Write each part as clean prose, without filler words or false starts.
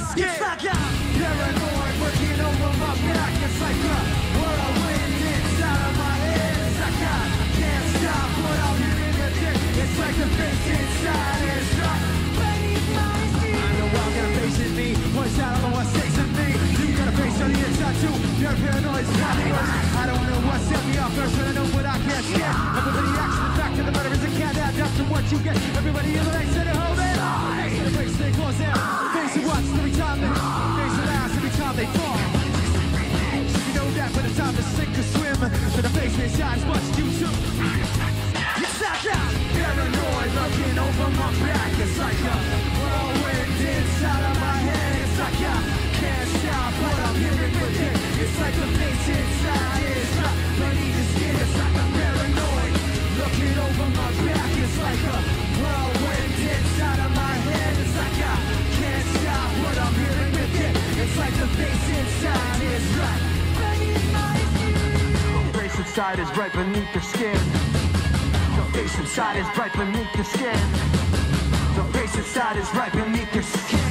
skin. It's like I'm paranoid, working over my back. It's like a whirlwind inside of my head. It's like I can't stop what I'm hearing within. It's like the bass inside is like beneath my skin. I know I'm gonna face it, me. Voice out, I don't know what stakes in me. You got a face on the inside too. You're paranoid, it's not yours. I don't know what set me off first, but I know what I can't stand. Everybody acts in the fact of the matter is it can't add up to what you get. Everybody in the next center, hold it. Face the face, they close down. Face it once every time they face it last every time they fall. You know that when it's time to sink or swim, then the face inside is much too soon. It's like I'm paranoid, looking over my back. It's like a whirlwind inside of my head. It's like I can't stop what I'm hearing within. It's like the face inside is not beneath the skin. It's like I'm paranoid, looking over my back. It's like a whirlwind inside of my head. It's like I can't stop what I'm hearing within. It's like the face inside is right beneath my skin. The face inside is right beneath the skin. The face inside is right beneath the skin. The face inside is right beneath your skin.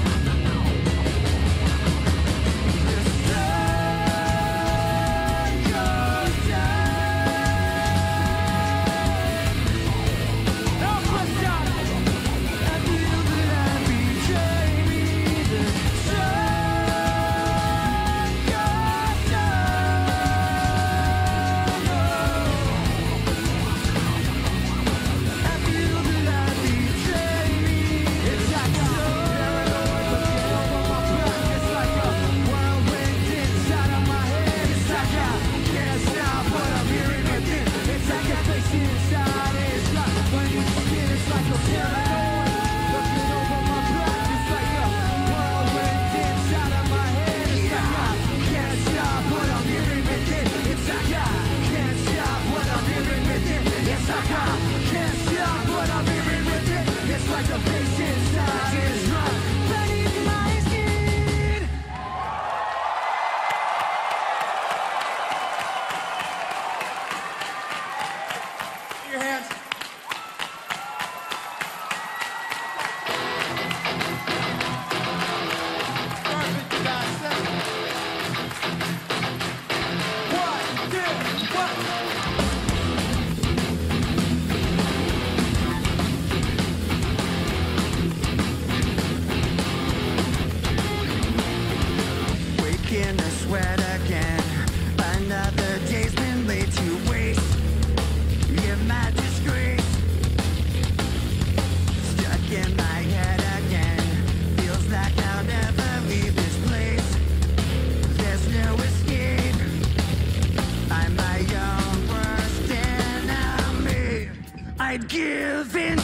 I'd give in.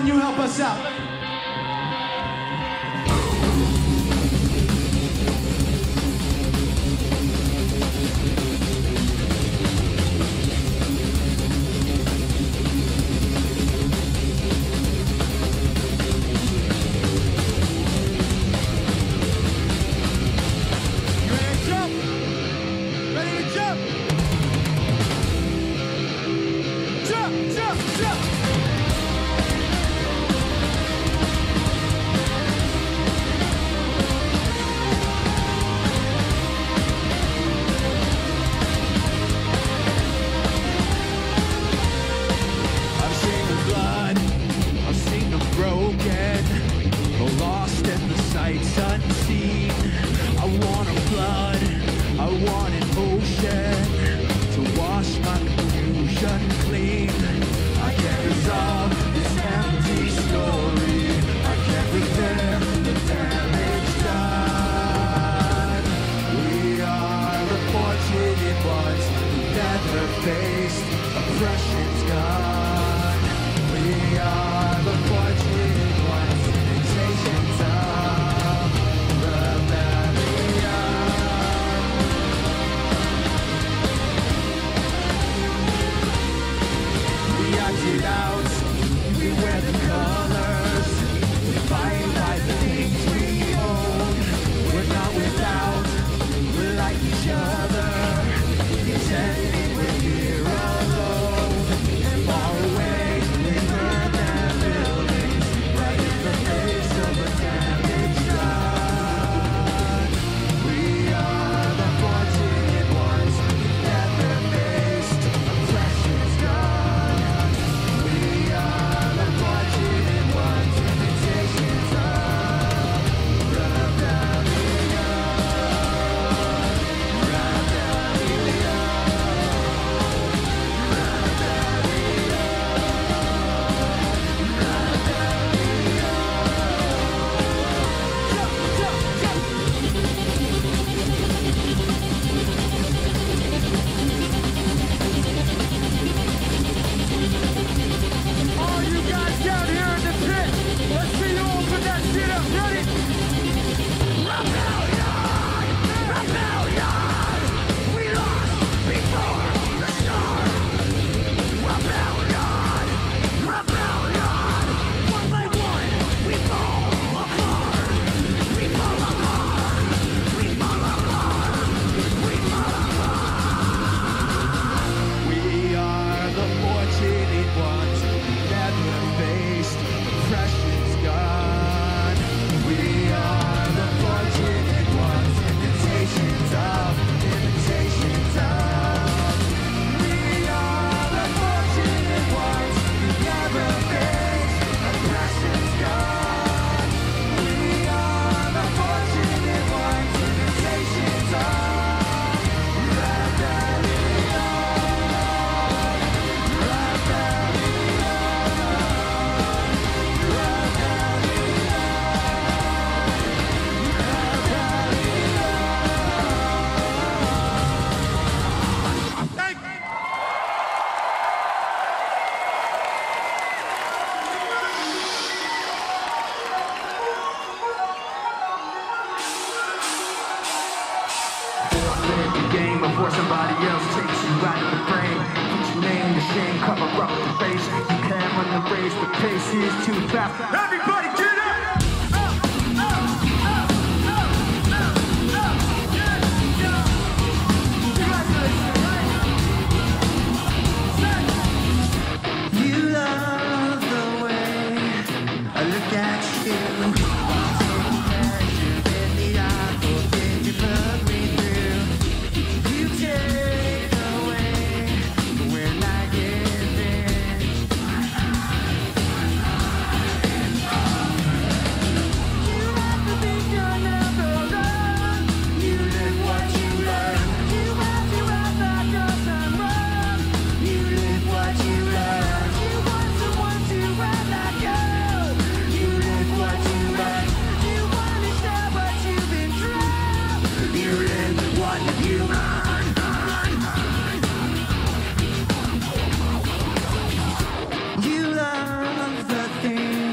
you help us out? Before somebody else takes you out of the frame, put your name to shame, cover up the face. You can't run the race, the pace is too fast. Everybody get up! You love the way I look at you. You love the things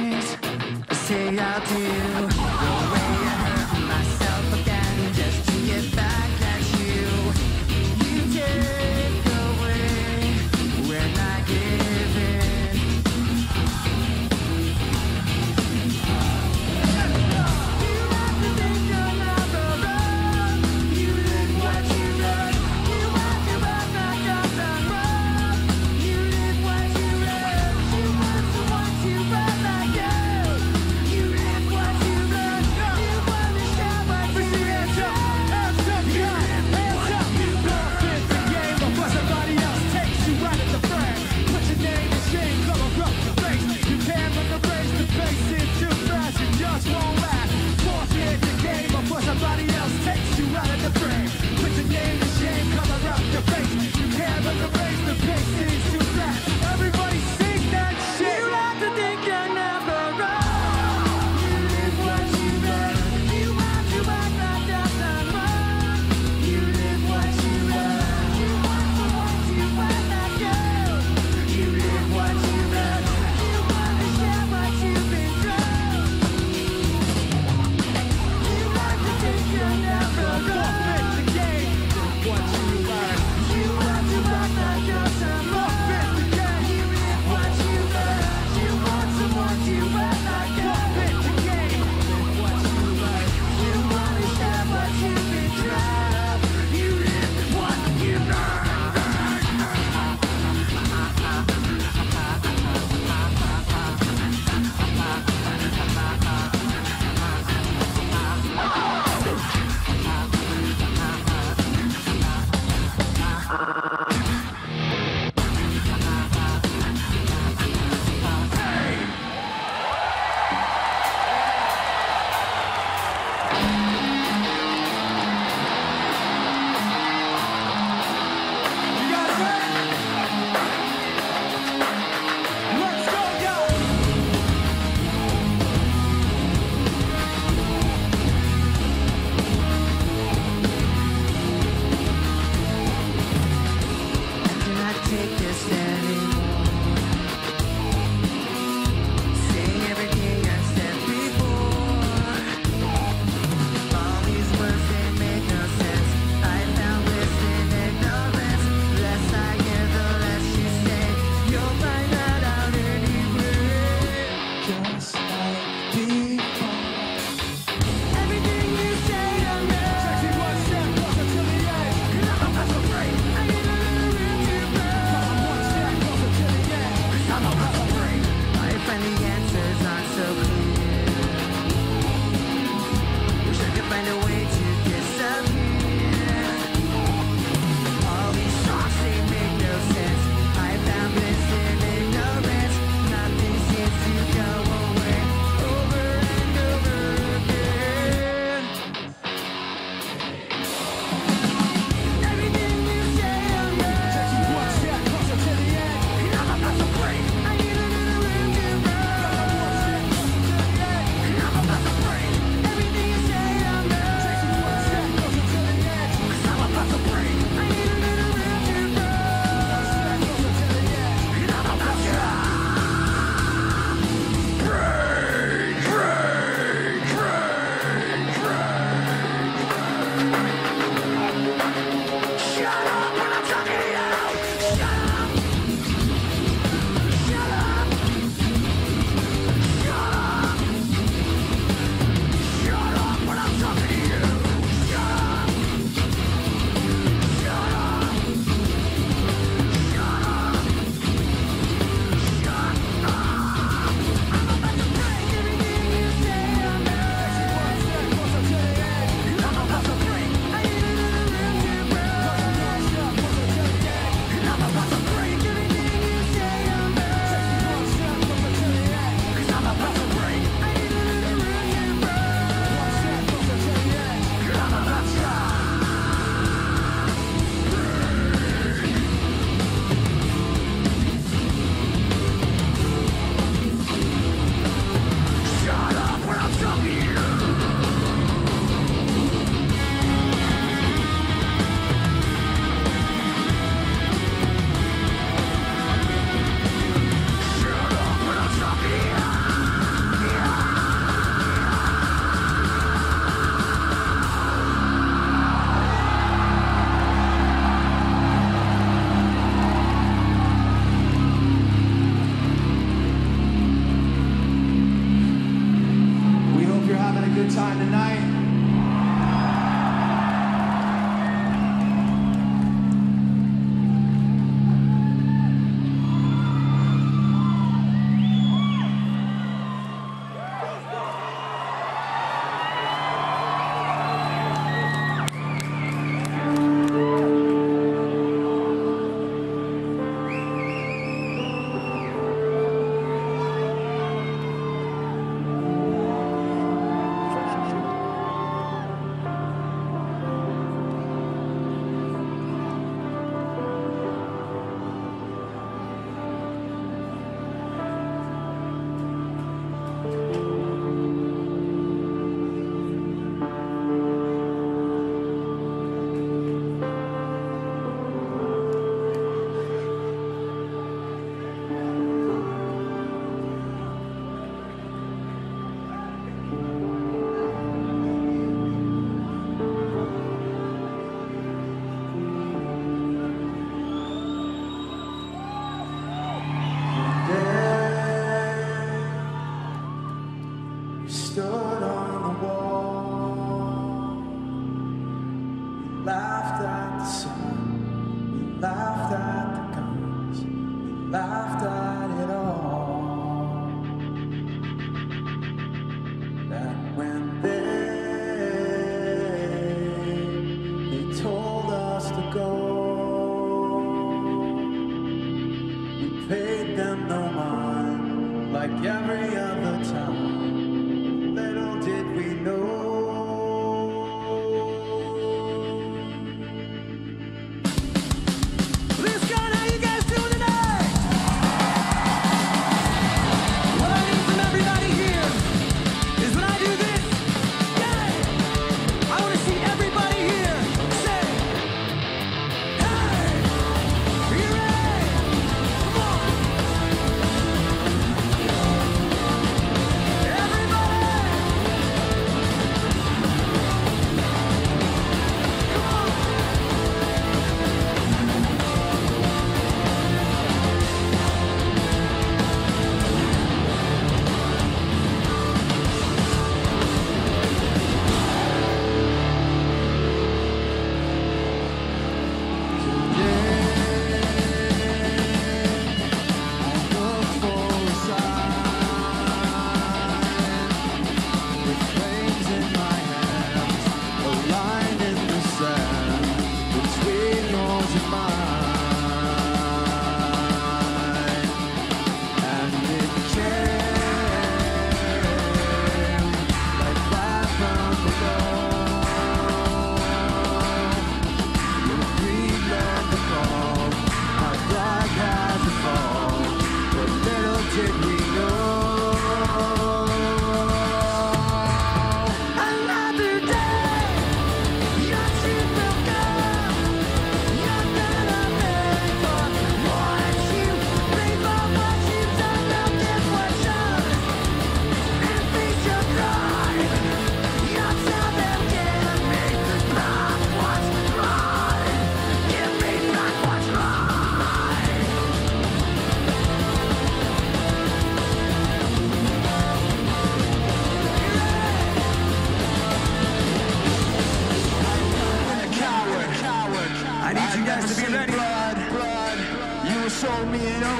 find a way to disappear. All these songs, they make no sense. I found bliss in ignorance. Nothing seems to go away over and over again. Everything you say I'm right. Takes you one step closer to the end. And I'm about to break. I need a little room to run. And I'm about to break. Everything you say I'm right.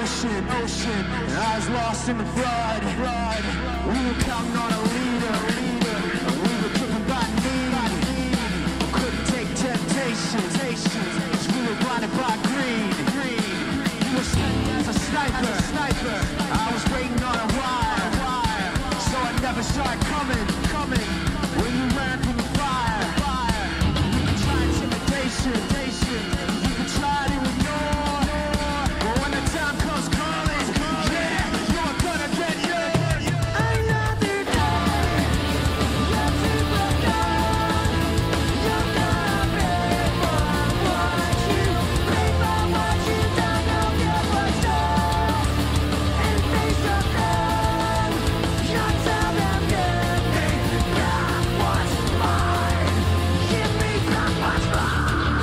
ocean, and I was lost in the flood. We were counting on a leader, and we were driven by need. We couldn't take temptation, 'cause we were blinded by greed. You were steady as a sniper, I was waiting on a wire, so I never saw it coming. When you ran from the fire, you could try intimidation, you could try to ignore, but when the time comes calling, yeah, you're gonna get yours. Another day, you're too broken. You're gonna pay for what you pay for what you done. You'll get what's yours and face your pain. You tell them, give me back what's mine. Give me back what's mine.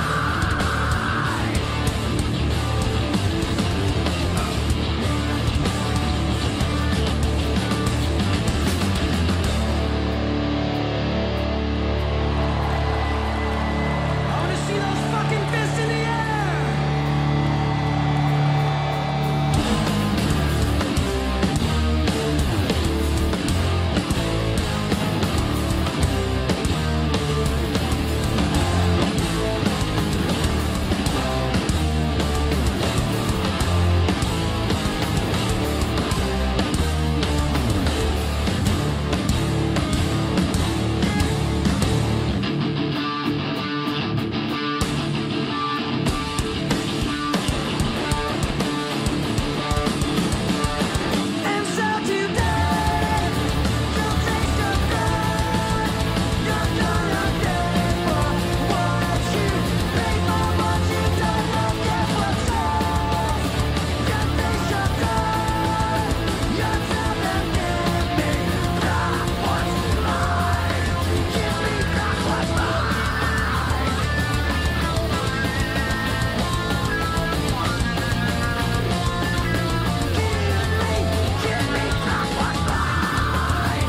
I wanna see those fucking fists in the air! And so today, you'll taste your pain. You're gonna pay for what you pay for what you done. You'll get what's yours. You face your pain. You tell them, give me back what's mine. Give me back what's mine. Give me back what's mine.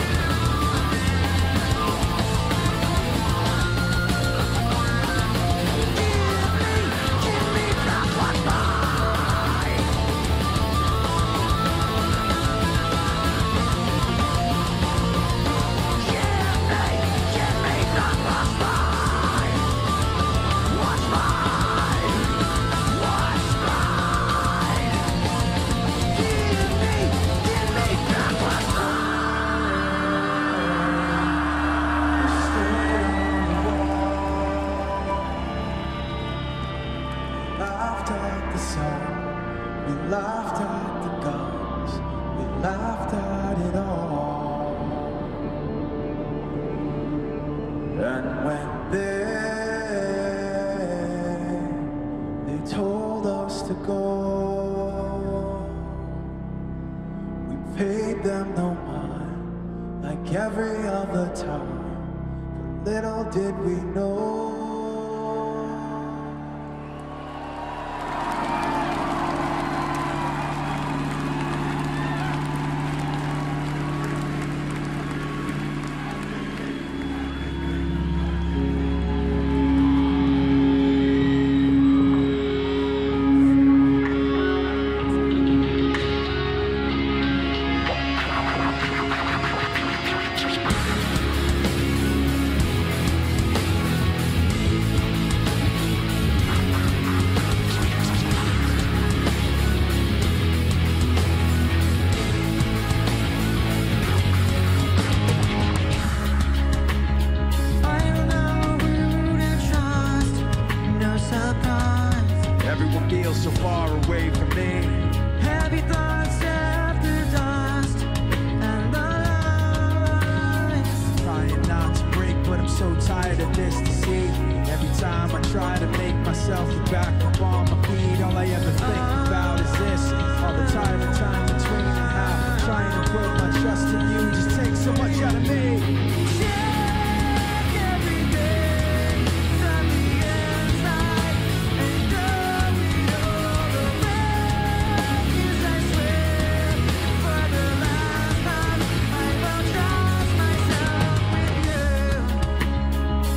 Give me back what's mine. Give me back what's mine. What's mine? What's mine? Give me back what's Laughed at the sun, we laughed at the guns, we laughed at it all. And when they told us to go, we paid them no mind, like every other time. But little did we know. I don't know who to trust. No surprise. Everyone feels so far away from me. Heavy thoughts after dust and the lies. Trying not to break, but I'm so tired of this deceit. Every time I try to make myself get back up on my feet, all I ever think about is this. All the time between and how I'm trying to put my trust in you just takes so much out of me. Check every day from the inside and throw it all away. 'Cause I swear, for the last time, I will trust myself with you.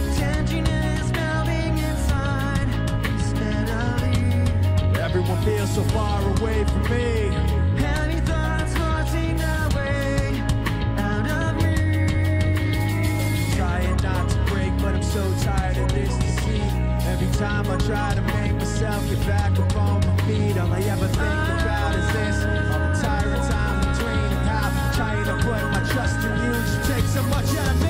Tension is melting inside steadily. Everyone feels so far away from me. Heavy thoughts forcing their way out of me. Trying not to break, but I'm so tired of this deceit. Every time I try to make myself get back up on my feet, all I ever think about is this. All the tired time between and how I'm trying to put my trust in you. You take so much out of me.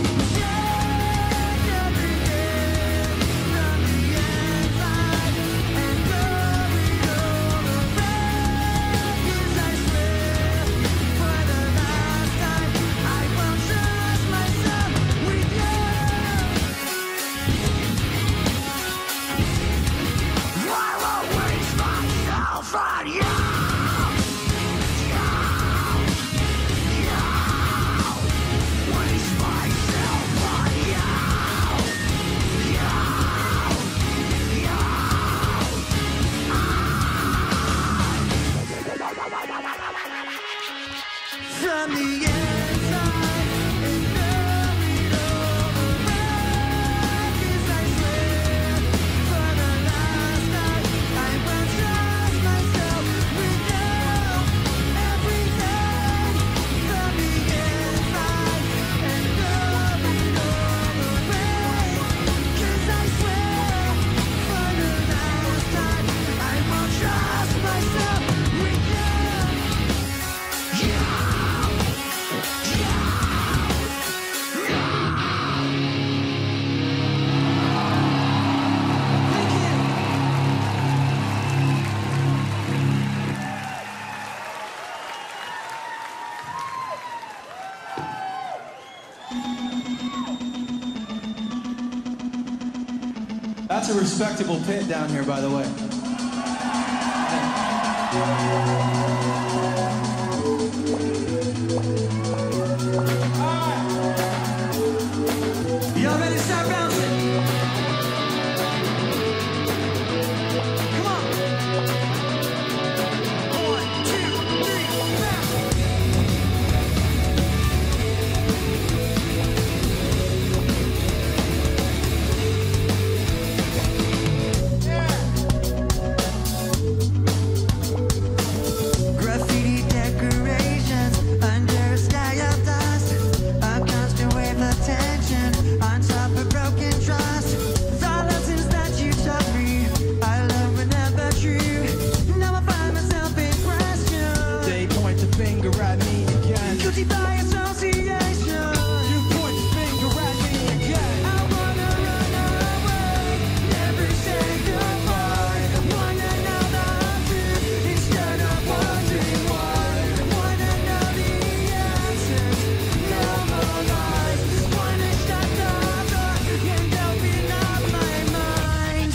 From the inside, and know it all around. 'Cause I swear, for the last time, I won't trust myself with you. Everything from the inside, and know it all around. 'Cause I swear, for the last time, I won't trust myself with you. That's a respectable pit down here, by the way. Y'all ready to start bouncing? Come on. 1, 2, 3, bounce. Graffiti decorations under a sky of dust. A constant wave of tension on top of broken trust. The lessons that you taught me, I love were never true. Now I find myself in question. They point the finger at me again. Guilty by association. You point the finger at me again. I wanna run away, never say goodbye. Wanna know the truth instead of wondering why. Wanna know the answers, no more lies. Wanna shut the door and open up my mind.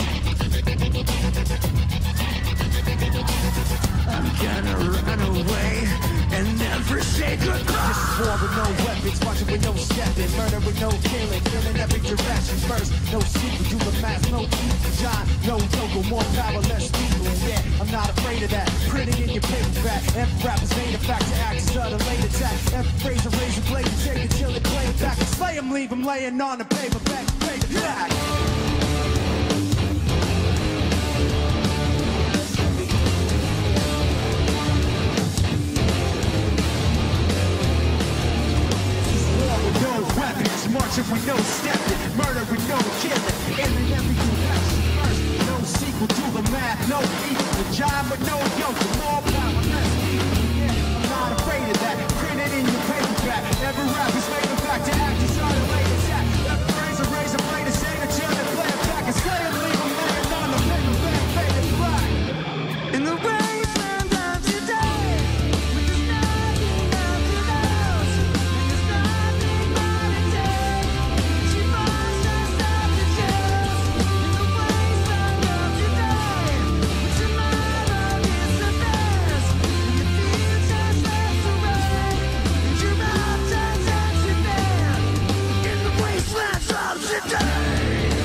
I'm gonna run away and never say goodbye. This is war with no weapons, marching with no stepping, murder with no killing, killing every direction first. No secret to the mask, no evil John, no logo, more power, less people. And yeah, I'm not afraid of that. Print it in your paperback. Every rapper's made a fact to act as a late attack. Every phrase a razor blade, and take it till it play it back. Slay him, leave him laying on the paperback, pay it back. No weapons, marching with no stepping, murder with no killing, in every direction first. No sequel to the math, no equal job with no yoke, more power, less people. Yeah, I'm not afraid of that. Print it in your paperback. Every rapper's made a fact to act as on a late attack. Every phrase a razor blade to say the chill and play it back and slay him, leave him laying on the paperback, faded black. In the wasteland of today, when there's nothing left to lose, when there's nothing but a day, she forced herself to choose. In the wasteland of today, when tomorrow disappears, and the future slips away, and your mouth turns out to bear. In the wasteland of today.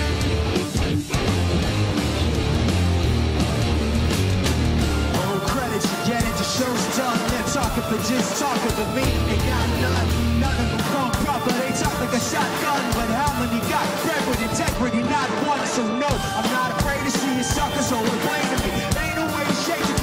Oh, credits you get it, the show's done. They're talking for just talking, but meaning they got none. None of them come proper, they talk like a shotgun. But how many got bred with integrity? Not one, so no, I'm not afraid to see you suckers all playing to me. Ain't no way to shake the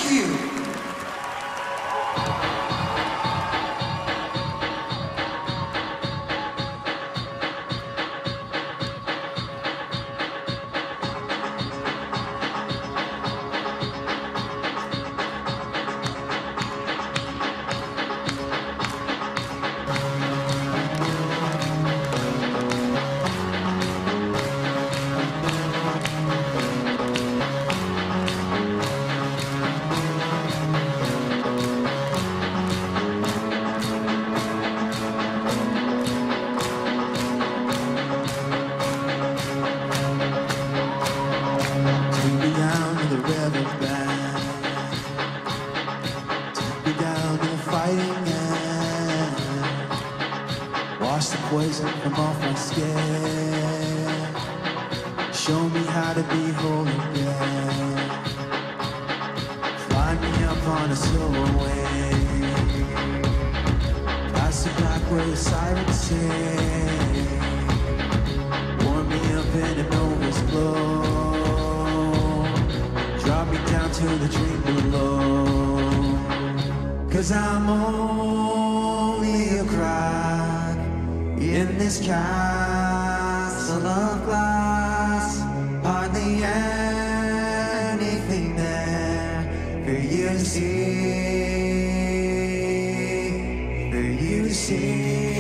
Thank you. poison from off my skin. Show me how to be whole again. Fly me up on a silver wing. Pass the black where sirens sing. Warm me up in a nova's glow. Drop me down to the dream below. 'Cause I'm only a crack in this castle of glass. Hardly anything there for you to see, for you to see.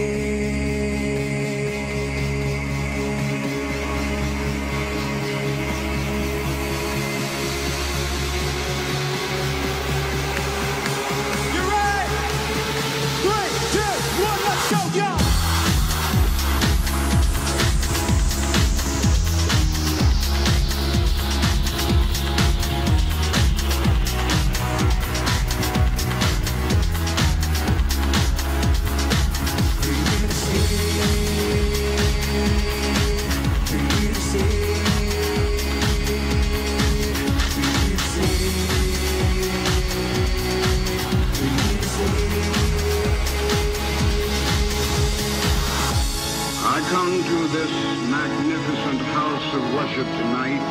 Tonight,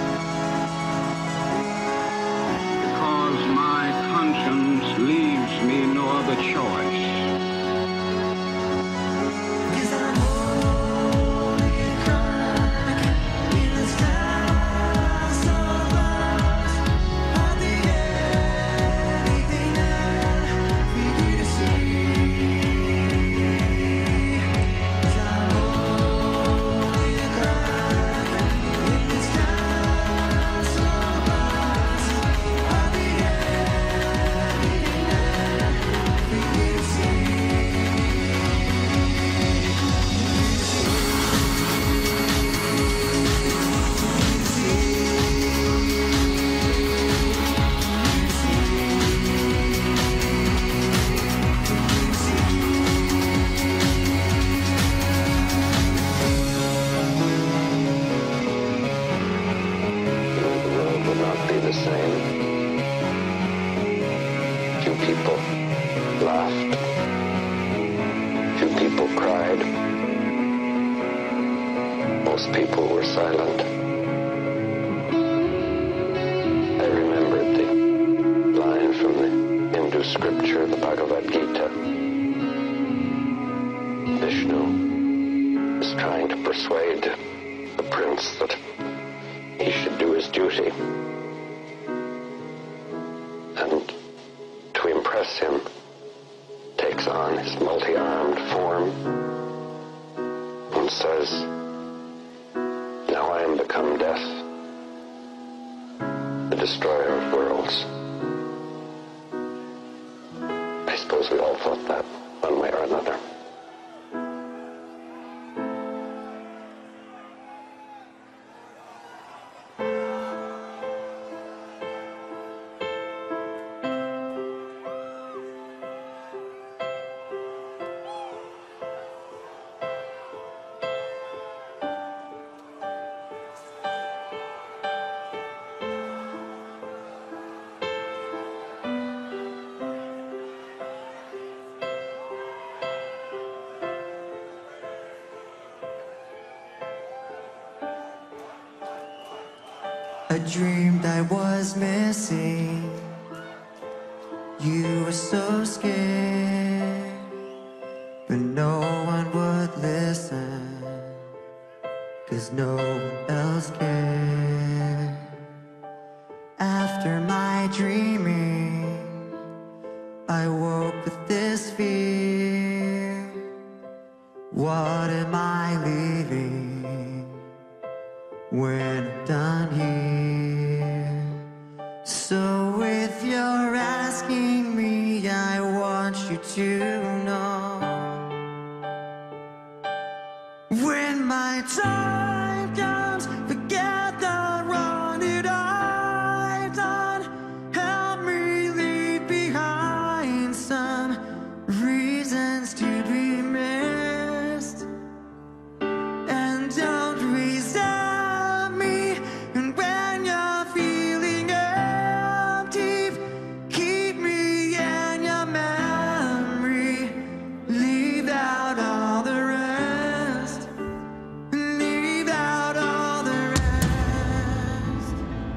because my conscience leaves me no other choice. A dream that was missing You were so scared, but no one would listen, 'cause no one else cared. After my dreaming, I woke with this fear. What am I leaving when I'm done here? So if you're asking me, I want you to know, when my time comes, forget the wrong that I've done. Help me leave behind some reasons to be missed, and don't resent me. And when you're feeling empty, keep me in your memory. Leave out all the rest. Leave out all the rest.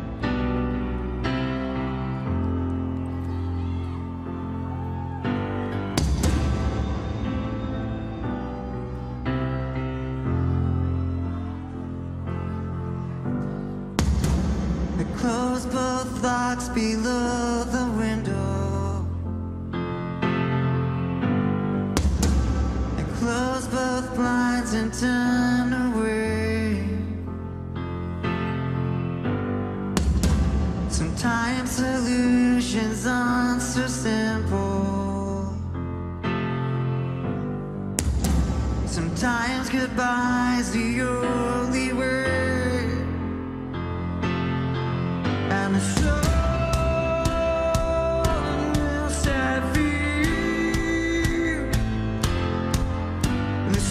I close both locks below the window. I close both blinds and turn away. Sometimes solutions aren't so simple. Sometimes goodbye's the only word. And the sun will set free. The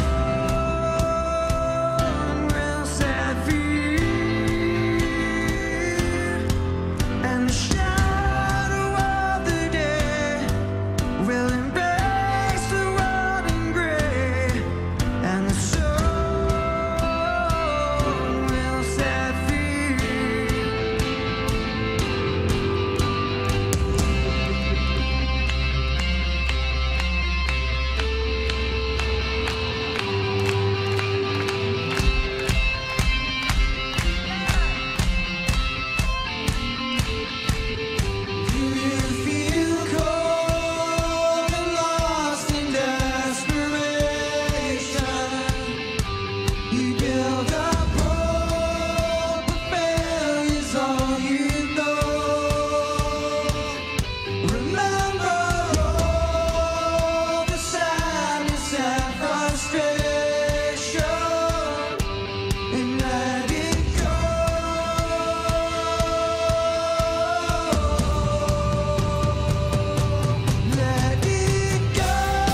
sun will set free. And the shadow of the day will embrace the world in gray. And the sun will set free. Do you feel cold and lost in desperation? You build up hope, but failure's all you know. Remember all the sadness and frustration, and let it go. Let it go.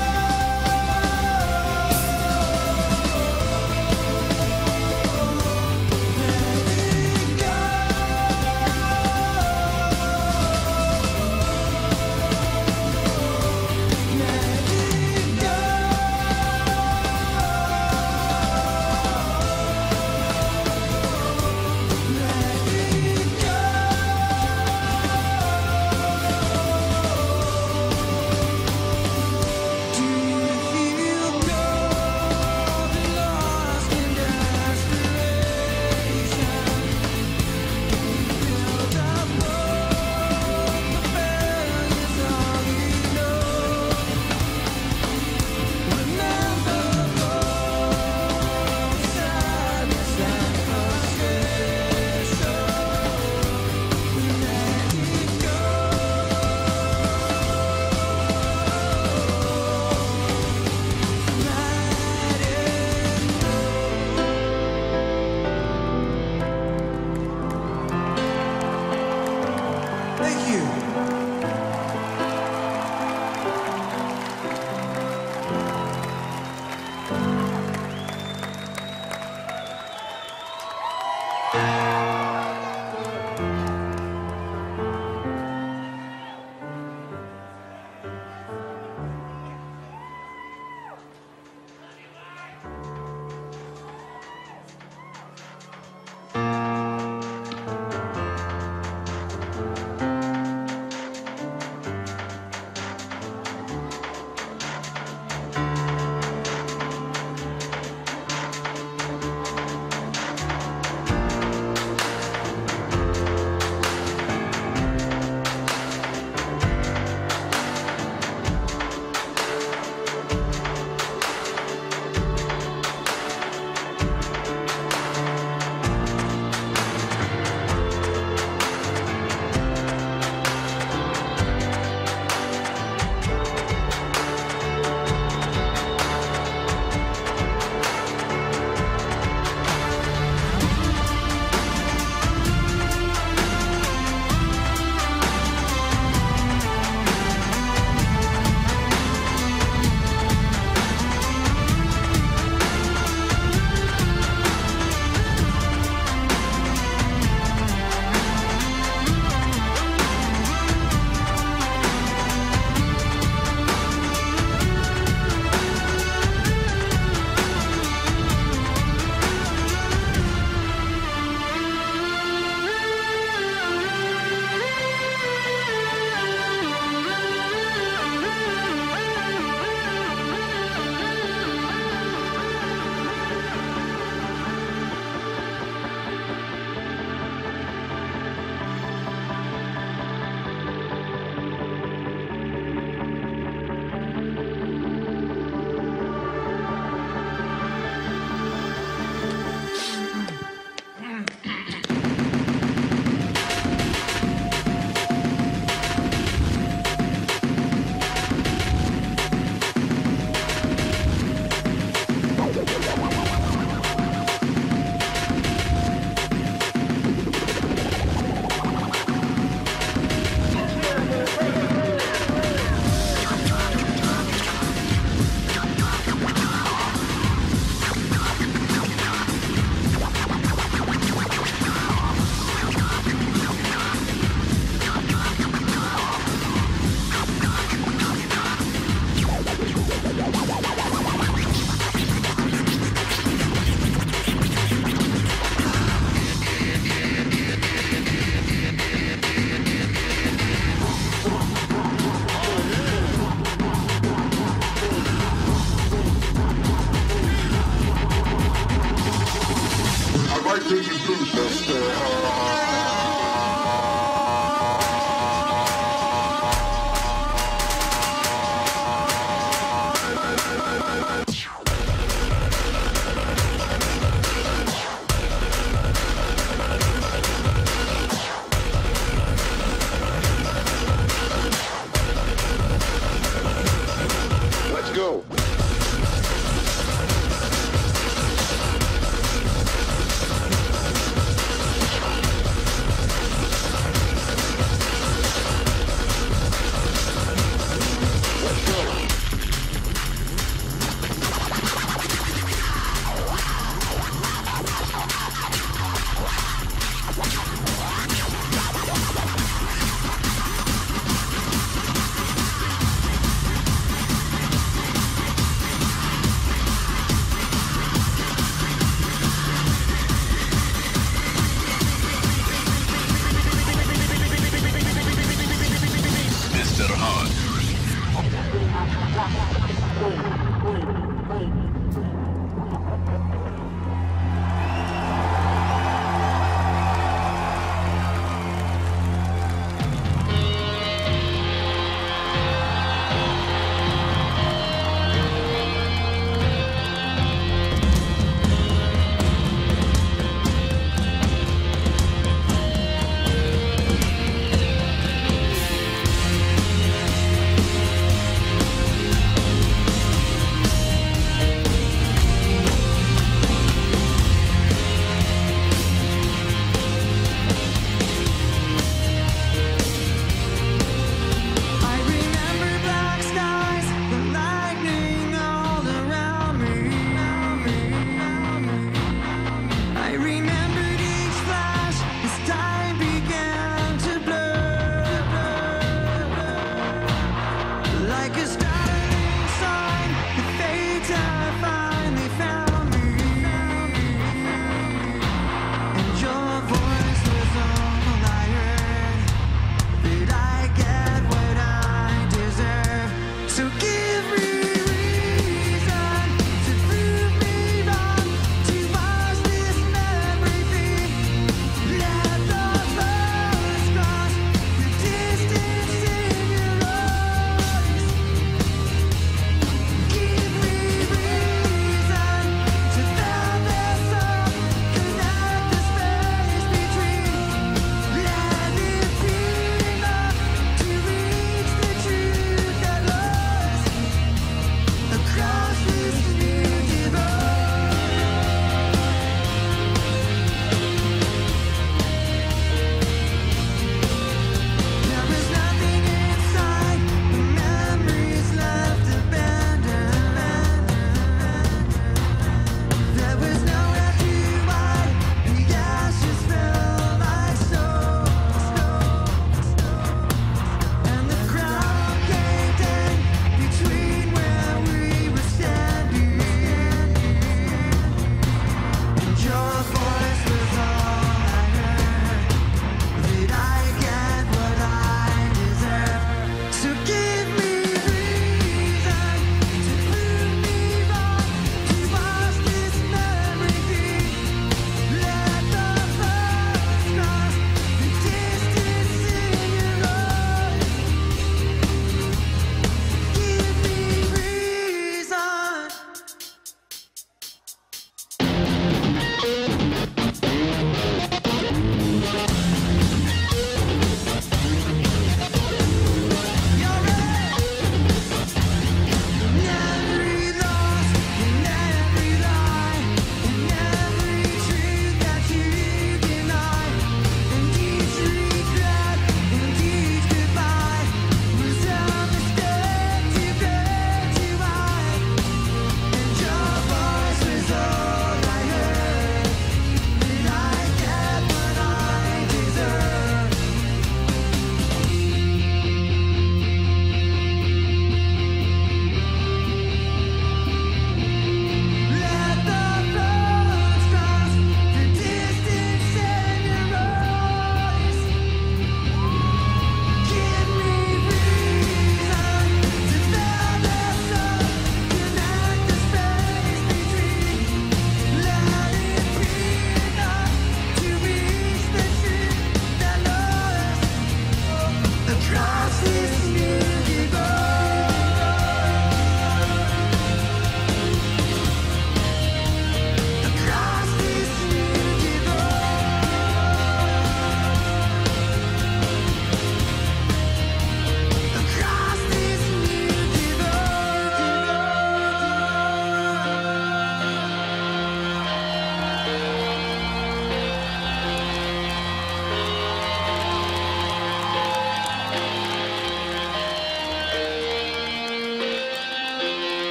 Do you feel cold and lost in desperation? Build up hope, but failure's all you know. Remember all the sadness and frustration. Let it go. Thank you.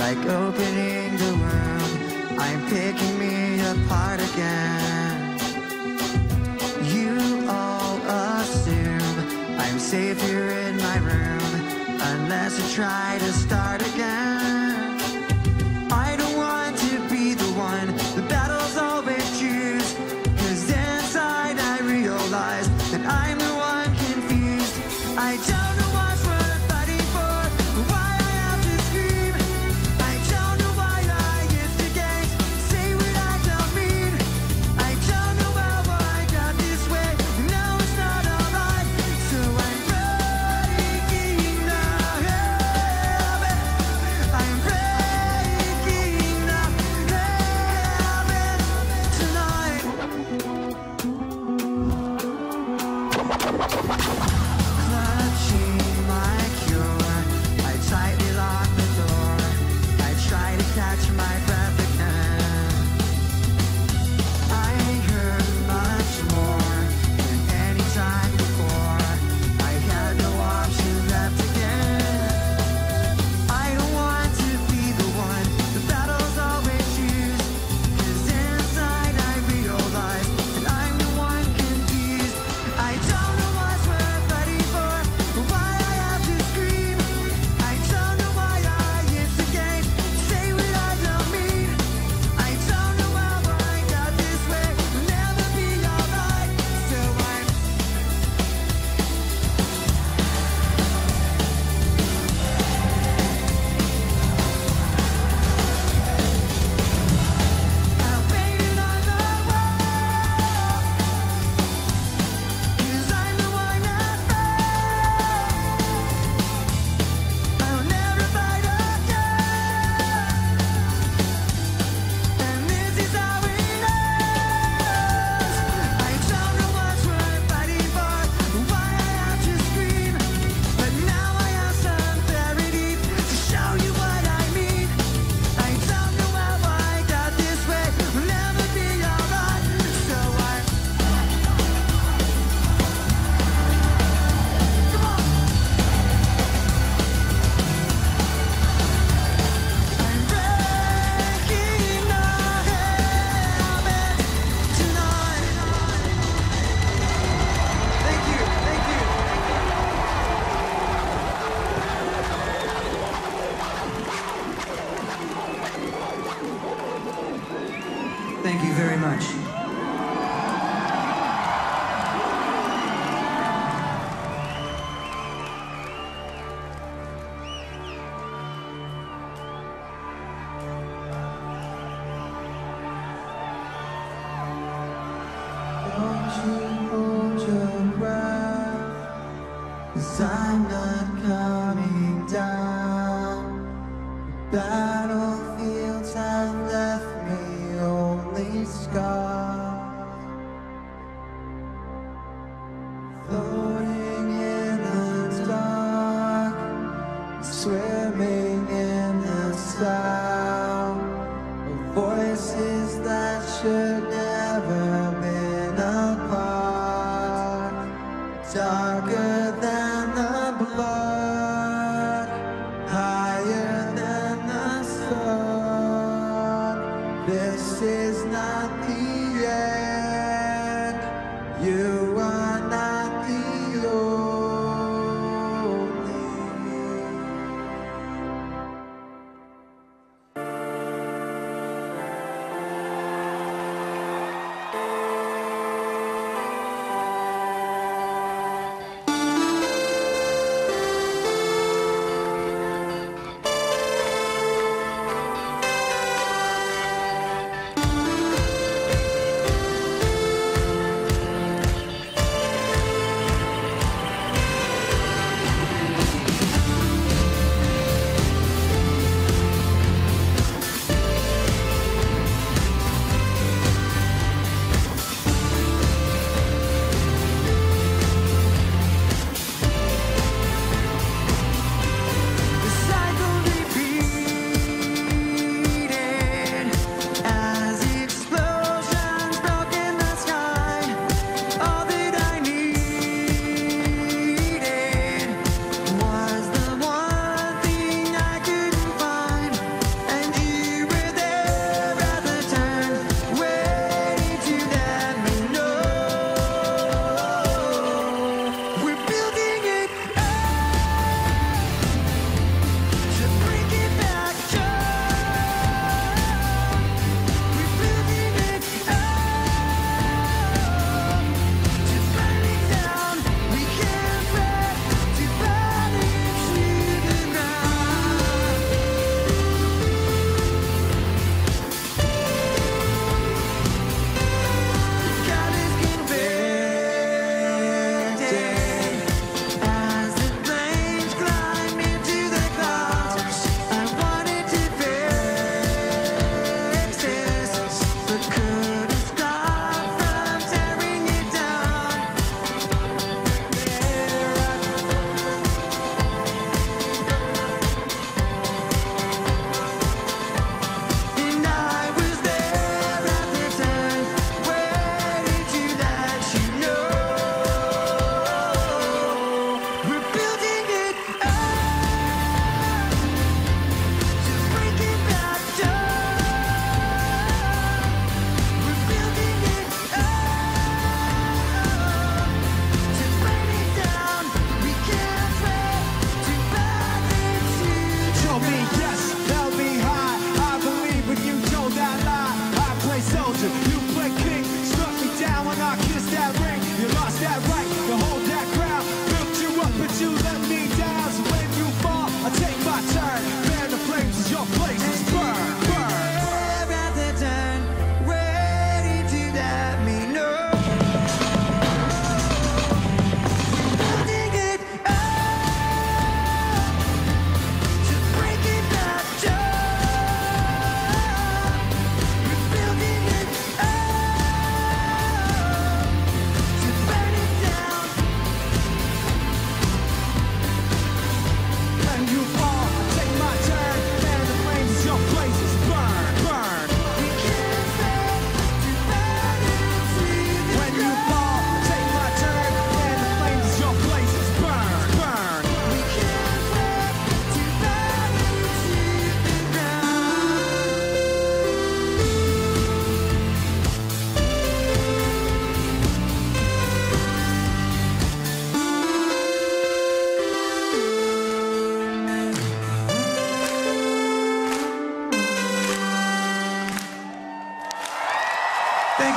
like opening the wound. I'm picking me apart again. You all assume I'm safe here in my room, unless you try to start again. I don't want to be the one the battles always choose, 'cause inside I realize that I'm the one confused. I don't know what's worth fighting for, why I have to scream. I don't know why I instigate, say what I don't mean. I don't know how I got this way, no it's not alright. So I'm breaking the habit. I'm breaking the habit tonight. Clutching my cure, I tightly lock the door. I try to catch my breath again. I heard much more than any time before. I had no option left again. I don't want to be the one the battles always choose, 'cause inside I realize that I'm the one confused. I don't know what's worth fighting for, why I have to scream. I don't know why I instigate, say what I don't mean. I don't know how I got this way, will never be alright. So I'm painted on the wall, 'cause I'm the one that fell. I'll never fight again, and this is how it ends. I don't know what's worth fighting for, why I have to scream, but now I have some clarity to show you what I mean. I don't know how I got this way, will never be alright. So I'm come on. I'm breaking the habit tonight. Thank you, thank you. Thank you very much. Don't you hold your breath, 'cause I'm not coming down. Battlefields have left me only scars, floating in the dark, swimming in the sound of voices that should never been apart. Darker than the blood, higher than the sun. This is not the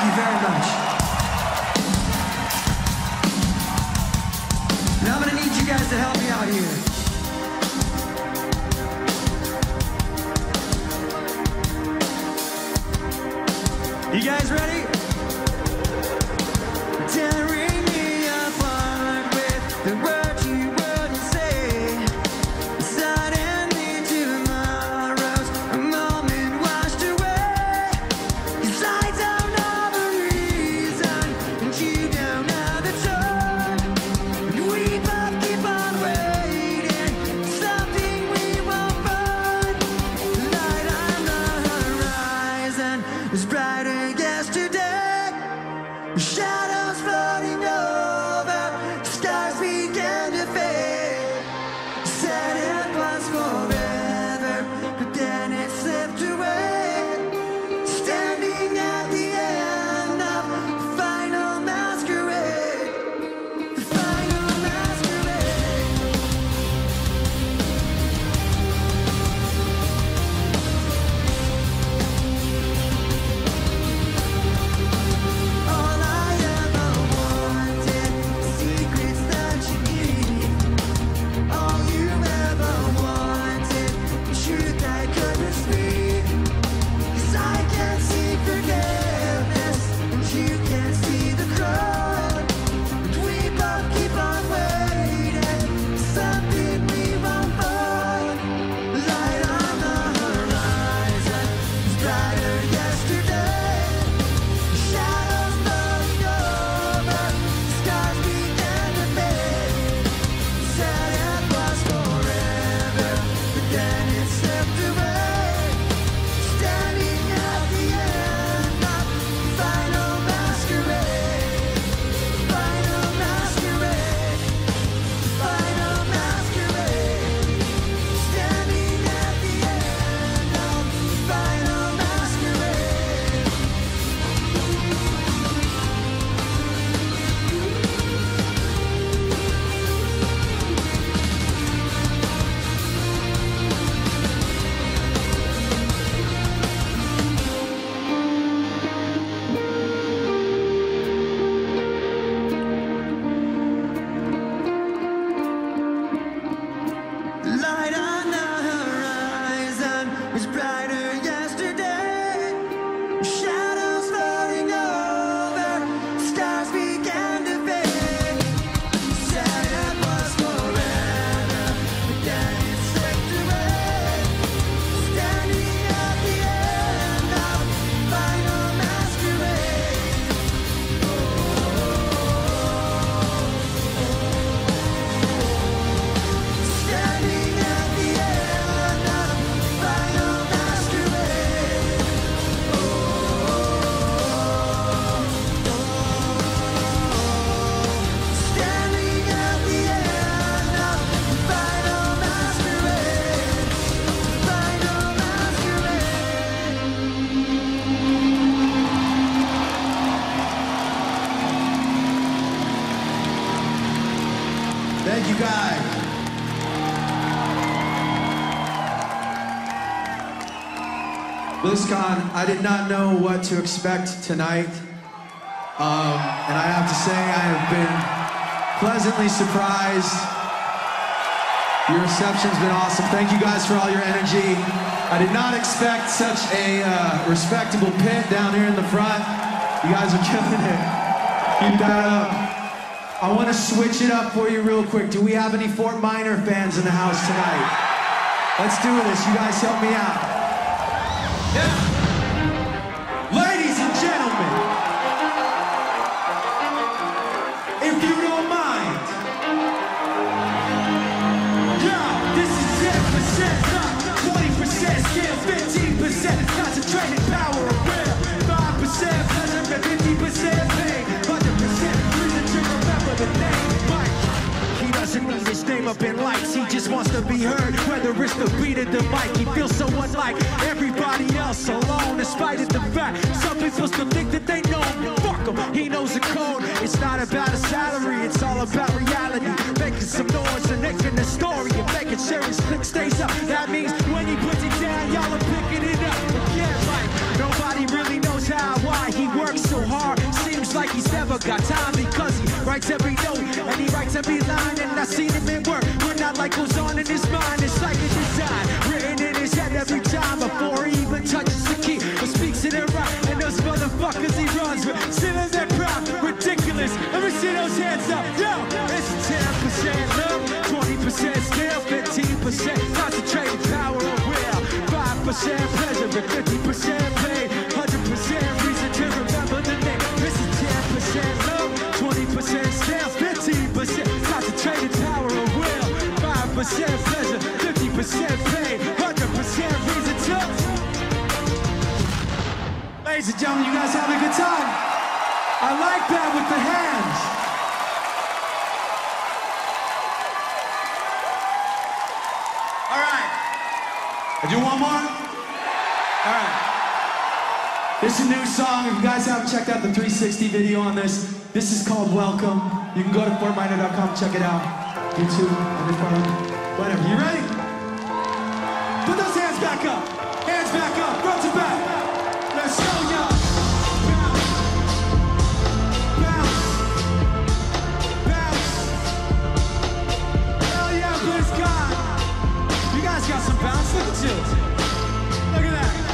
you very much. Now I'm gonna need you guys to help me out here. You guys ready? Tearing me apart with the words you wouldn't say. Suddenly tomorrow's a moment washed away. 'Cause I don't know the reason, and you don't know the time. And we both keep on waiting, something we won't find. The light on the horizon was brighter yesterday. Shadows floating over, stars began to fade. Said it was forever, but then it slipped away. Standing at the end of the final masquerade. The final masquerade. All I ever wanted, secrets that you need. All you ever wanted, truth I couldn't speak. 'Cause I can't see forgiveness, and you can't see the crowd. And we both keep on waiting, something we won't find. Light on the horizon was brighter yesterday. Shadows floating over, stars began to fade. Said it was forever, but then it slipped away. Standing at the end of the final masquerade. Final masquerade. Final masquerade. Standing at the end of the final masquerade. Light on the horizon was brighter yesterday. Shadows floating over, stars began to fade. Said it was forever, but then it slipped away. Standing at the end of the final masquerade. Standing at the end of the final masquerade. Standing at the end of the final masquerade. Final masquerade. Thank you, guys. BlizzCon, I did not know what to expect tonight. And I have to say, I have been pleasantly surprised. Your reception's been awesome. Thank you guys for all your energy. I did not expect such a respectable pit down here in the front. You guys are killing it. Keep that up. I want to switch it up for you real quick. Do we have any Fort Minor fans in the house tonight? Let's do this. You guys help me out. Yeah. Ladies and gentlemen, if you don't mind, this is 10% up, 20% skill, 15% concentrated power of will, 5% pleasure and 50% pain, 100% reason to remember the name Mike. He doesn't need his name up in lights, he just wants to be heard, whether it's the beat of the mic. He feels so unlike everybody else, alone in spite of the fact some people still think that they know him. Fuck him, he knows the code. It's not about a salary, it's all about reality. Making some noise and making a story and making sure his click stays up. That means when he puts it down, y'all are picking it up. Again, like nobody really knows how, why he works so hard. never got time because he writes every note and he writes every line, and I seen him at work. We're not like goes on in his mind. It's like a design written in his head every time before he even touches the key or speaks it right. And those motherfuckers he runs with, sitting there proud, ridiculous. Let me see those hands up. Yo, it's 10% love, 20% skill, 15% concentrated power of will, 5% pleasure, and 50% pain, 100% reason to remember the name. This is 10% love, 20% skill, 15% concentrated power of will, 5% pleasure, 50% pain, 100% reason to. Ladies and gentlemen, you guys having a good time? I like that with the hands. All right. I do one more? All right. This is a new song. If you guys haven't checked out the 360 video on this is called Welcome. You can go to fortminor.com, check it out. YouTube, on your phone, whatever. You ready? Put those hands back up. Hands back up, front to back. Let's go, y'all. Bounce. Bounce. Bounce. Hell yeah, blue sky. You guys got some bounce. Look at you. Look at that.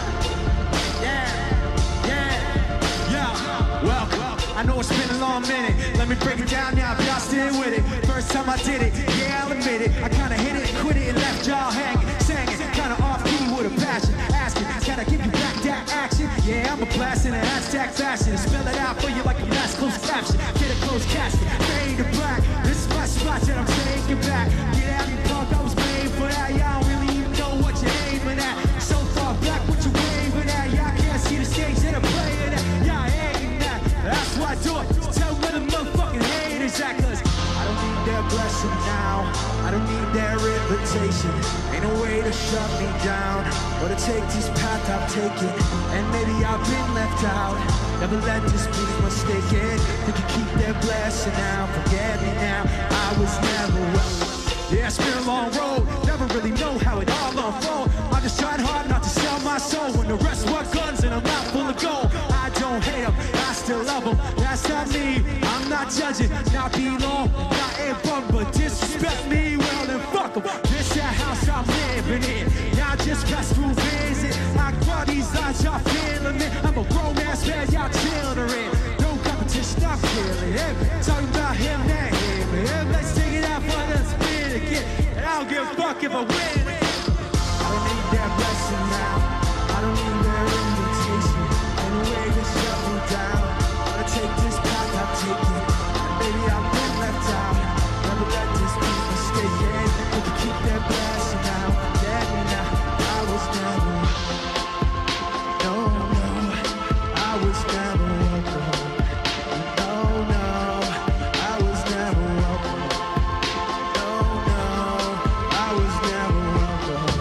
Yeah. Welcome. I know it's been a long minute. Let me break it down now if y'all still with it. First time I did it, yeah, I'll admit it. I kinda hit it, quit it, and left y'all hanging. Sang it, kinda off key with a passion. Asking, can I give you back that action? Yeah, I'm a blast in a hashtag fashion. Spell it out for you like a last close caption. Get a close casting, fade to black. This is my spot that I'm taking back. Get out, you punk, I was made for that. Y'all don't really even know what you're aiming at. So far back, what you waving at? Y'all can't see the stage that I'm playing at. Y'all hating that. That's why I do it. Tell where the motherfucking haters at, cause I don't need their blessing now. I don't need their invitation. Ain't no way to shut me down. But I take this path I've taken, and maybe I've been left out. Never let this be mistaken. Think you keep their blessing now. Forget me now. I was never welcome. Yeah, it's been a long road. Never really know how it all unfold. I just tried hard not to sell my soul when the rest were guns and a mouth full of gold. I don't hate them, I still love them. That's not me. I'm not judging, not be long, not in fun, but disrespect me, well then fuck them. This that house I'm living in. Y'all just pass through visit. I draw these lines, y'all feeling it. I'm a grown ass man, y'all children. No competition, I'm killing him. Talking about him, that him. Let's take it out for the spin again. And I don't give a fuck if I win. I don't need that blessing now. I don't need their invitation. Ain't no way to shut me down. Wanna take this path I've taken, and maybe I've been left out. Never let this be mistaken. But to keep their blessing now. Let me now. I was never. No, I was never welcome. No, I was never welcome. No, I was never welcome.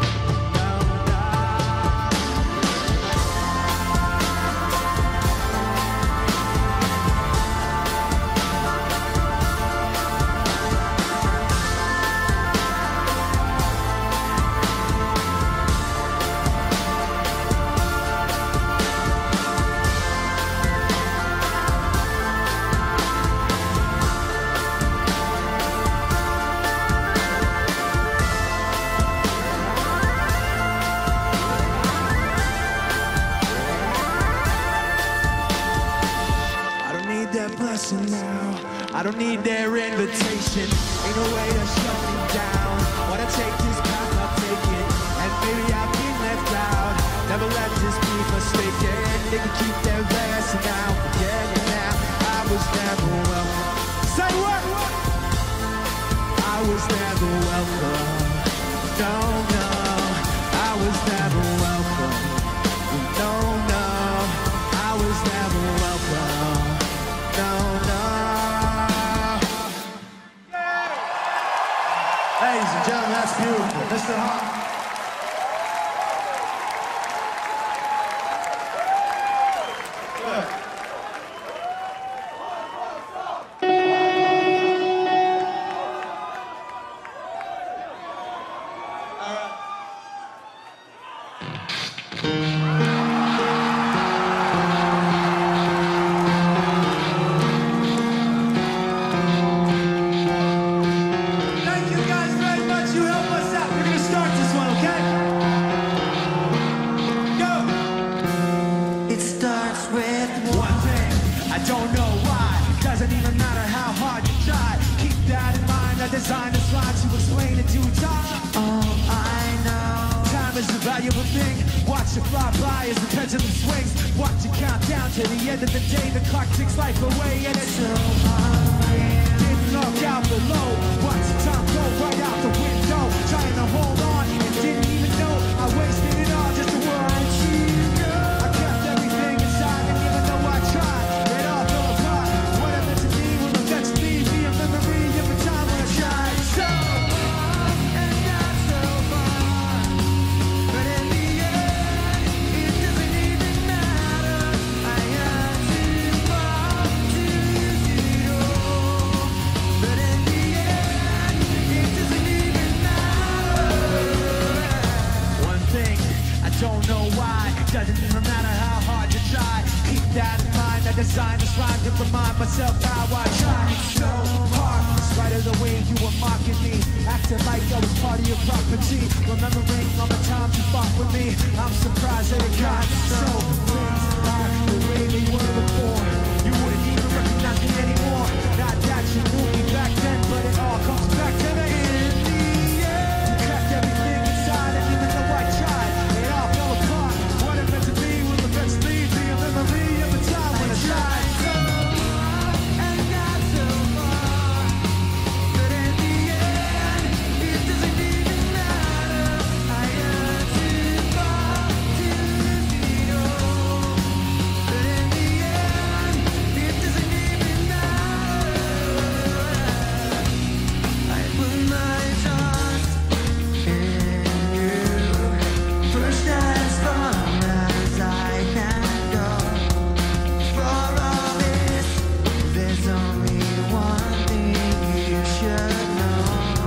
I don't need their invitation. Ain't no way to shut me down. Wanna take this path I've taken, and maybe I've been left out. Never let this be mistaken. They can keep their blessing now. Forget it now. I was never welcome. Say what? I was never welcome. No, I was never welcome. No, I was never welcome. No. Ladies and gentlemen, that's beautiful. Mr. Hawk. of a thing. Watch it fly by as the pendulum swings. Watch it count down to the end of the day. The clock ticks life away and it's so high. Didn't look out below. Watch the time go right out the window. Trying to hold on and didn't even know I wasted it all just to watch you go. I kept everything inside and even though I tried, it all fell apart. What I meant to be will eventually be a memory of a time when I tried so hard and got so far. But in the end, it doesn't even matter. I got too far to lose it all. But in the end, it doesn't even matter. One thing, I don't know why. Doesn't even matter how hard you try. Keep that in mind. I designed this rhyme to remind myself how I tried so hard. In spite of the way you were mocking me, acting like I was part of your property. Remembering all the times you fought with me, I'm surprised that it got so things like the way they were before. You wouldn't even recognize me anymore. Not that you knew me back then, but it all comes back to me. In the end, you kept everything inside, and even though I tried, it all fell apart. What it meant to be will eventually be a memory of a time when I tried so hard and got so far. But in the end, it doesn't even matter. I got too far to lose it all. But in the end, it doesn't even matter. I put my trust in you. First as far as I can go. For all this, there's only one thing you should know.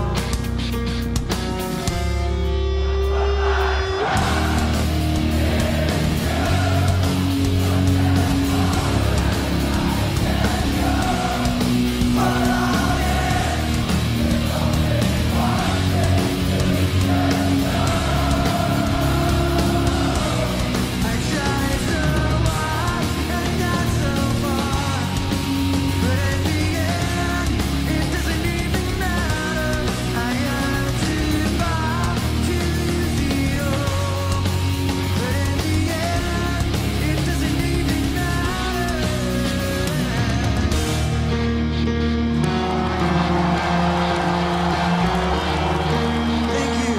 I tried so hard and got so far. But in the end, it doesn't even matter. I got too far to lose it all. But in the end, it doesn't even matter. Thank you.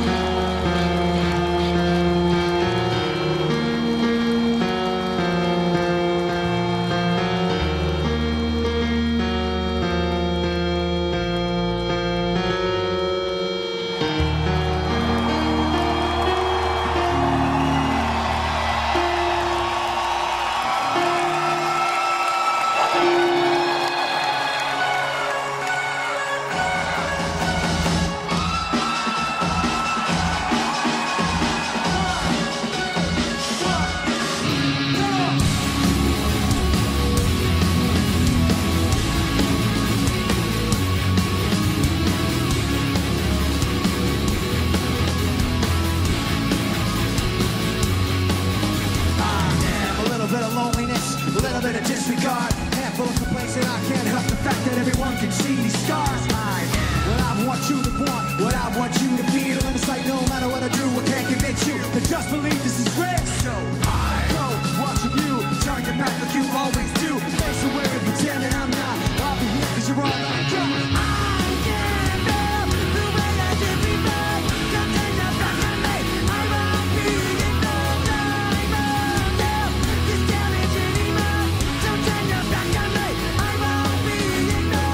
A little bit of loneliness, a little bit of disregard, handful of complaints, and I can't help the fact that everyone can see these scars. What I want you to want, what I want you to feel, and it's like no matter what I do, I can't convince you to just believe this is real. So I go watching you turn your back like you always do, face away and pretend that I'm not. I'll be here 'cause you're all I got. I can't feel the way I did before. Don't turn your back on me. I won't be in no time until this damage anymore. Don't turn your back on me. I won't be in no.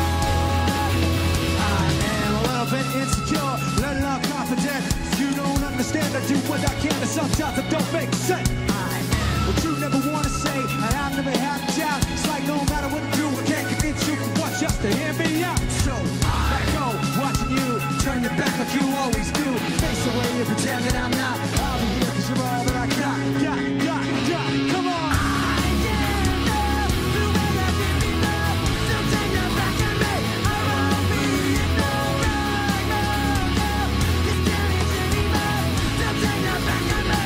I am a little bit insecure, little unconfident. You don't understand. I do what I can, and sometimes it don't make sense. What you never wanna say, and I've never had a doubt. It's like no matter what I do, I can't convince you for what just to hear me out. So I go watching you turn your back like you always do. Face away and pretend that I'm not. I'll be here 'cause you're all that I got. Come on. I can't feel the way I did before. Don't turn your back on me. I won't be in no time. This damage anymore. Don't turn your back on me.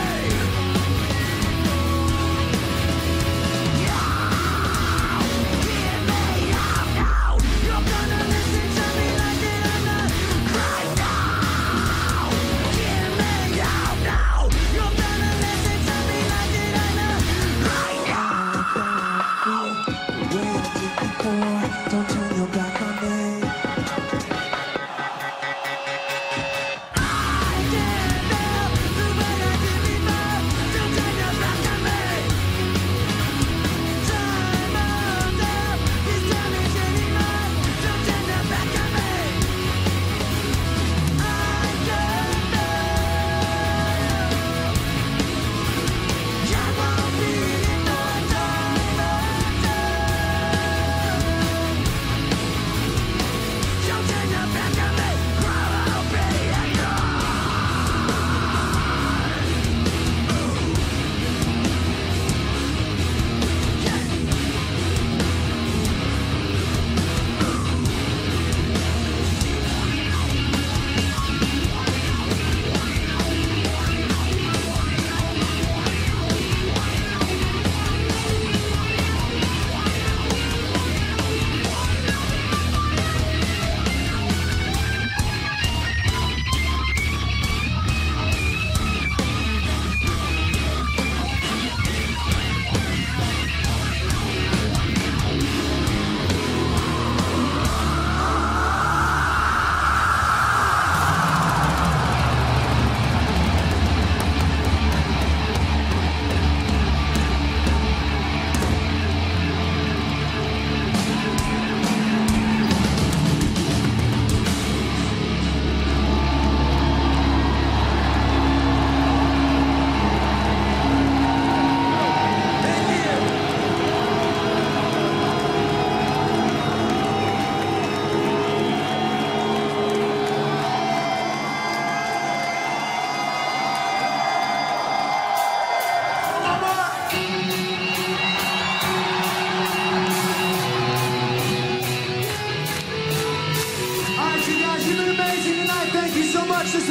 You're gonna listen to me like it or not. Right now. Get me out now.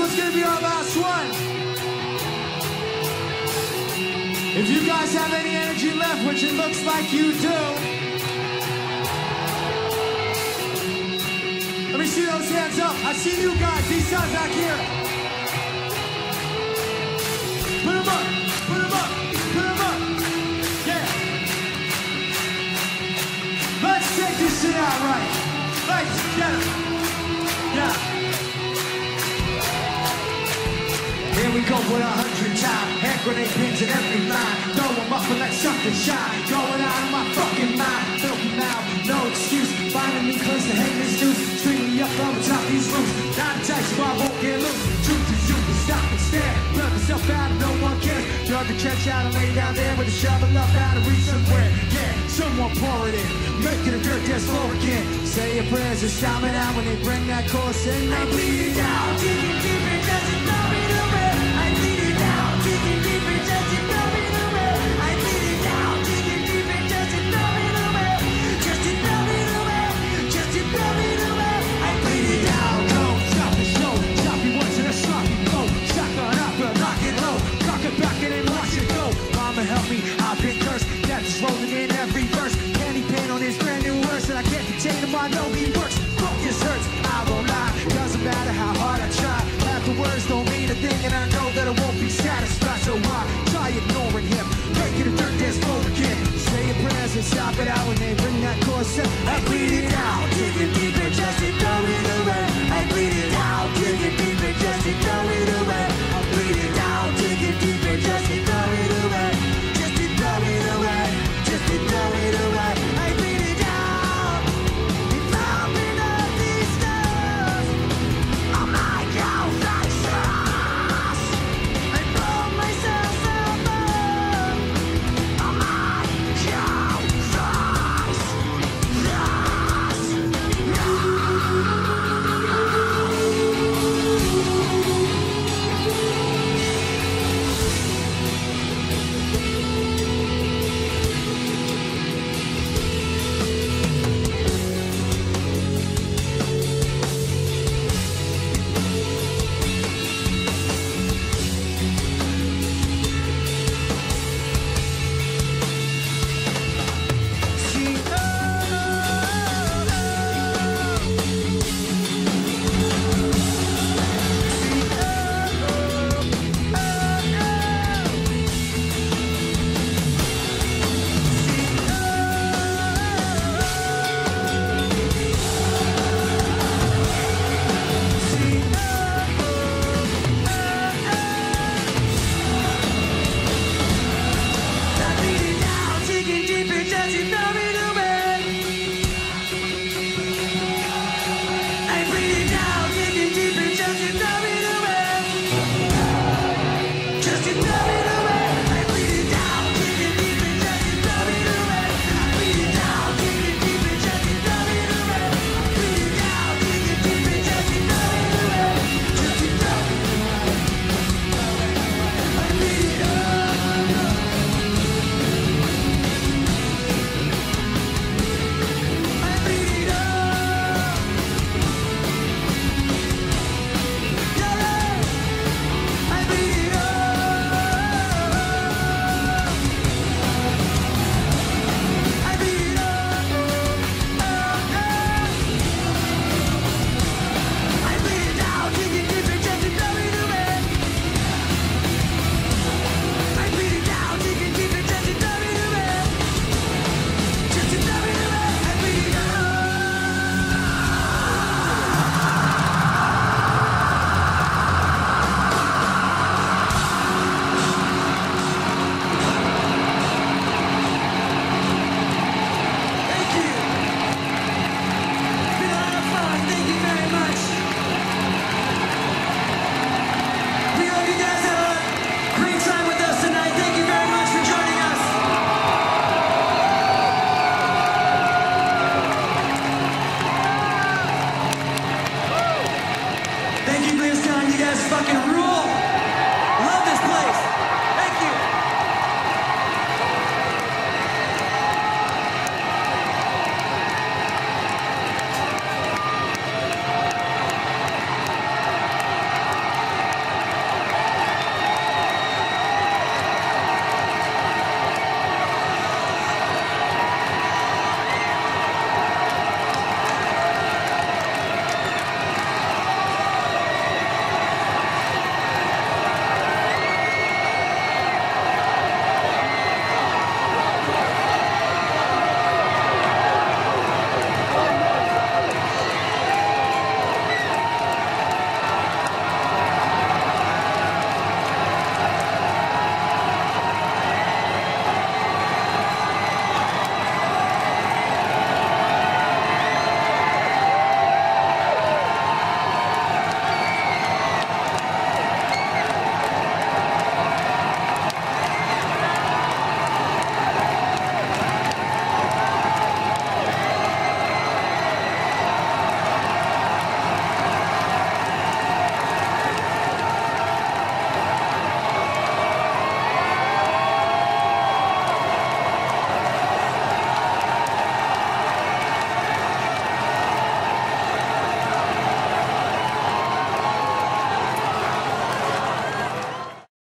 one's gonna be our last one. If you guys have any energy left, which it looks like you do, let me see those hands up. I see you guys, these guys back here. Put them up, put them up, put them up. Yeah. Let's take this shit out right. Let's get it. Yeah. Here we go with 100 times. Hand grenade pins in every line. Throw them up and let something shine. Going out of my fucking mind. Filthy mouth, no excuse. Finding me place to hang this news. String me up on the top of these roofs. Not a dice, so I won't get loose. Truth is you can stop and stare. Burn myself out and no one cares. Drug the trench out and lay down there with a shovel up out of reach somewhere. Yeah, someone pour it in. Make it a dirt dance floor again. Say your prayers and shout it out when they bring that chorus in. I bleed it down, digging deeper, doesn't know me the way. I bleed it down, digging deeper, doesn't know me the way. I bleed it down, digging deeper, doesn't know me the way. Just to know me the way, just to know me the way. I bleed it down, go, stop it slow, stop it once in a sloppy flow. Shotgun up and lock it low, cock it back and then watch it go. Mama help me, I've been cursed. Death is rolling in every verse. Candy paint on his brand new verse, and I can't contain him. I know he works. Focus hurts, I won't lie. Doesn't matter how hard I try. Half the words don't mean a thing, and I know that I won't be satisfied. So why try ignoring him? Make it a dirt dance floor again. Say your prayers and stop it out when they bring that chorus in. I bleed it out, digging deeper, just to throw it away.